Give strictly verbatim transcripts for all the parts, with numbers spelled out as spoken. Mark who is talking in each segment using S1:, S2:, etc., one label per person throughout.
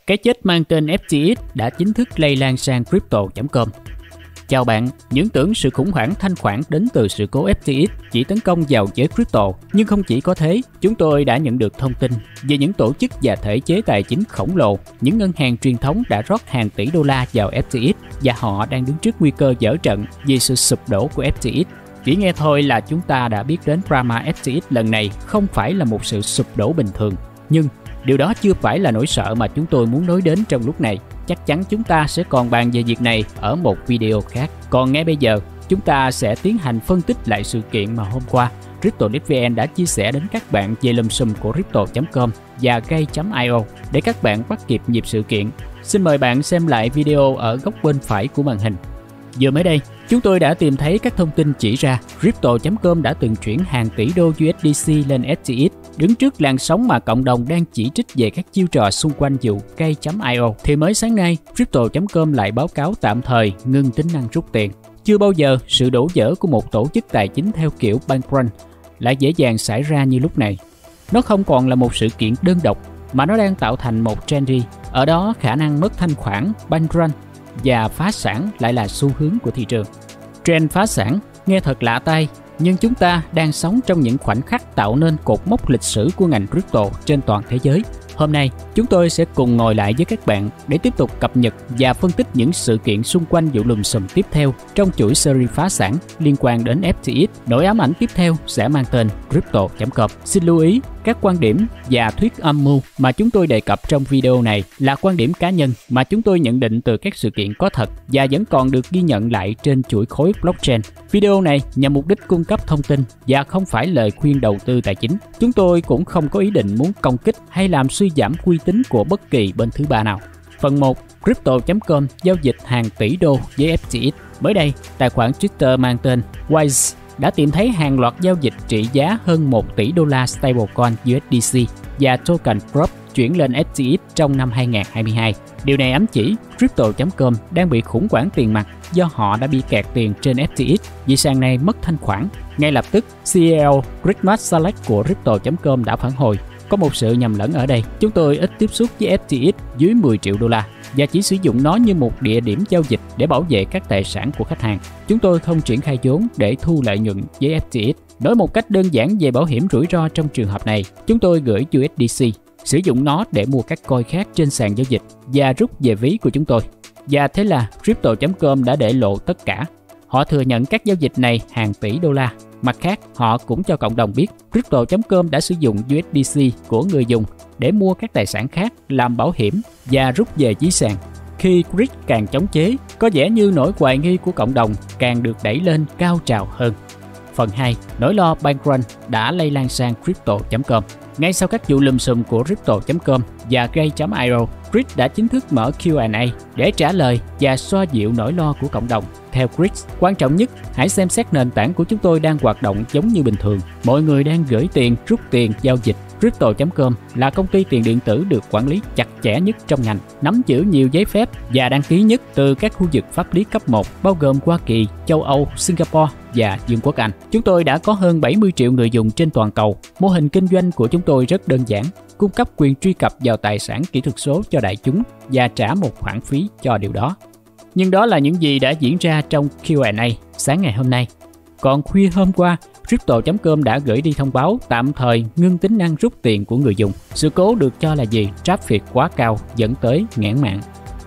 S1: Cái chết mang tên ép tê ích đã chính thức lây lan sang crypto chấm com. Chào bạn, những tưởng sự khủng hoảng thanh khoản đến từ sự cố ép tê ích chỉ tấn công vào giới crypto, nhưng không chỉ có thế, chúng tôi đã nhận được thông tin về những tổ chức và thể chế tài chính khổng lồ, những ngân hàng truyền thống đã rót hàng tỷ đô la vào ép tê ích và họ đang đứng trước nguy cơ vỡ trận vì sự sụp đổ của ép tê ích. Chỉ nghe thôi là chúng ta đã biết đến drama ép tê ích lần này không phải là một sự sụp đổ bình thường, nhưng điều đó chưa phải là nỗi sợ mà chúng tôi muốn nói đến trong lúc này. Chắc chắn chúng ta sẽ còn bàn về việc này ở một video khác. Còn ngay bây giờ, chúng ta sẽ tiến hành phân tích lại sự kiện mà hôm qua Crypto.vn đã chia sẻ đến các bạn về lùm xùm của Crypto chấm com và Gate chấm i o để các bạn bắt kịp nhịp sự kiện. Xin mời bạn xem lại video ở góc bên phải của màn hình. Vừa mới đây, chúng tôi đã tìm thấy các thông tin chỉ ra Crypto chấm com đã từng chuyển hàng tỷ đô u ét đê xê lên ép tê ích. Đứng trước làn sóng mà cộng đồng đang chỉ trích về các chiêu trò xung quanh vụ Gate chấm i o, thì mới sáng nay, Crypto chấm com lại báo cáo tạm thời ngưng tính năng rút tiền. Chưa bao giờ sự đổ vỡ của một tổ chức tài chính theo kiểu bank run lại dễ dàng xảy ra như lúc này. Nó không còn là một sự kiện đơn độc, mà nó đang tạo thành một trendy. Ở đó, khả năng mất thanh khoản, bank run và phá sản lại là xu hướng của thị trường. Trend phá sản nghe thật lạ tai, nhưng chúng ta đang sống trong những khoảnh khắc tạo nên cột mốc lịch sử của ngành crypto trên toàn thế giới. Hôm nay, chúng tôi sẽ cùng ngồi lại với các bạn để tiếp tục cập nhật và phân tích những sự kiện xung quanh vụ lùm xùm tiếp theo trong chuỗi series phá sản liên quan đến ép tê ích. Nỗi ám ảnh tiếp theo sẽ mang tên Crypto chấm com. Xin lưu ý, các quan điểm và thuyết âm mưu mà chúng tôi đề cập trong video này là quan điểm cá nhân mà chúng tôi nhận định từ các sự kiện có thật và vẫn còn được ghi nhận lại trên chuỗi khối blockchain. Video này nhằm mục đích cung cấp thông tin và không phải lời khuyên đầu tư tài chính. Chúng tôi cũng không có ý định muốn công kích hay làm suy giảm uy tín của bất kỳ bên thứ ba nào. Phần một. Crypto chấm com giao dịch hàng tỷ đô với ép tê ích. Mới đây, tài khoản Twitter mang tên Wise đã tìm thấy hàng loạt giao dịch trị giá hơn một tỷ đô la stablecoin u ét đê xê và token prop chuyển lên ép tê ích trong năm hai nghìn không trăm hai mươi hai. Điều này ám chỉ Crypto chấm com đang bị khủng hoảng tiền mặt do họ đã bị kẹt tiền trên ép tê ích vì sàn này mất thanh khoản. Ngay lập tức, xê e ô Greg Masalek của Crypto chấm com đã phản hồi. Có một sự nhầm lẫn ở đây, chúng tôi ít tiếp xúc với ép tê ích dưới mười triệu đô la và chỉ sử dụng nó như một địa điểm giao dịch để bảo vệ các tài sản của khách hàng. Chúng tôi không triển khai vốn để thu lợi nhuận với ép tê ích. Nói một cách đơn giản về bảo hiểm rủi ro trong trường hợp này, chúng tôi gửi u ét đê xê, sử dụng nó để mua các coin khác trên sàn giao dịch và rút về ví của chúng tôi. Và thế là Crypto chấm com đã để lộ tất cả. Họ thừa nhận các giao dịch này hàng tỷ đô la. Mặt khác, họ cũng cho cộng đồng biết Crypto chấm com đã sử dụng u ét đê xê của người dùng để mua các tài sản khác, làm bảo hiểm và rút về dưới sàn. Khi Greg càng chống chế, có vẻ như nỗi hoài nghi của cộng đồng càng được đẩy lên cao trào hơn. Phần hai. Nỗi lo bank run đã lây lan sang Crypto chấm com. Ngay sau các vụ lùm xùm của Crypto chấm com và Gate chấm i o, Greg đã chính thức mở Q and A để trả lời và xoa dịu nỗi lo của cộng đồng. Theo Greg, quan trọng nhất, hãy xem xét nền tảng của chúng tôi đang hoạt động giống như bình thường. Mọi người đang gửi tiền, rút tiền, giao dịch. Crypto chấm com là công ty tiền điện tử được quản lý chặt chẽ nhất trong ngành, nắm giữ nhiều giấy phép và đăng ký nhất từ các khu vực pháp lý cấp một, bao gồm Hoa Kỳ, châu Âu, Singapore và Vương quốc Anh. Chúng tôi đã có hơn bảy mươi triệu người dùng trên toàn cầu. Mô hình kinh doanh của chúng tôi rất đơn giản, cung cấp quyền truy cập vào tài sản kỹ thuật số cho đại chúng và trả một khoản phí cho điều đó. Nhưng đó là những gì đã diễn ra trong Q and A sáng ngày hôm nay. Còn khuya hôm qua, Crypto chấm com đã gửi đi thông báo tạm thời ngưng tính năng rút tiền của người dùng. Sự cố được cho là gì? Traffic quá cao dẫn tới nghẽn mạng.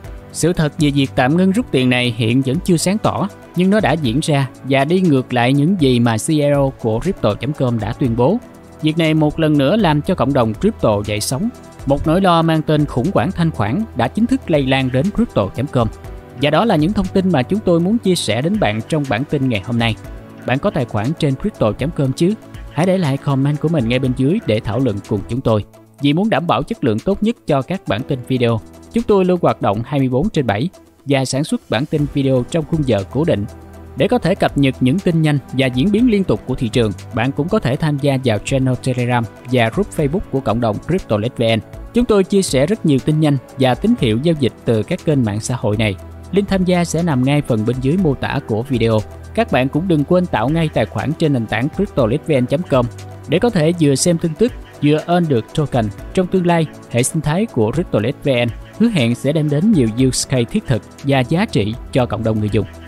S1: Sự thật về việc tạm ngưng rút tiền này hiện vẫn chưa sáng tỏ, nhưng nó đã diễn ra và đi ngược lại những gì mà xê e ô của Crypto chấm com đã tuyên bố. Việc này một lần nữa làm cho cộng đồng crypto dậy sóng. Một nỗi lo mang tên khủng hoảng thanh khoản đã chính thức lây lan đến Crypto chấm com. Và đó là những thông tin mà chúng tôi muốn chia sẻ đến bạn trong bản tin ngày hôm nay. Bạn có tài khoản trên Crypto chấm com chứ? Hãy để lại comment của mình ngay bên dưới để thảo luận cùng chúng tôi. Vì muốn đảm bảo chất lượng tốt nhất cho các bản tin video, chúng tôi luôn hoạt động hai mươi bốn trên bảy và sản xuất bản tin video trong khung giờ cố định. Để có thể cập nhật những tin nhanh và diễn biến liên tục của thị trường, bạn cũng có thể tham gia vào channel Telegram và group Facebook của cộng đồng Crypto.vn. Chúng tôi chia sẻ rất nhiều tin nhanh và tín hiệu giao dịch từ các kênh mạng xã hội này. Link tham gia sẽ nằm ngay phần bên dưới mô tả của video. Các bạn cũng đừng quên tạo ngay tài khoản trên nền tảng Crypto.vn chấm com để có thể vừa xem tin tức, vừa earn được token. Trong tương lai, hệ sinh thái của Cryptolet vê en hứa hẹn sẽ đem đến nhiều use case thiết thực và giá trị cho cộng đồng người dùng.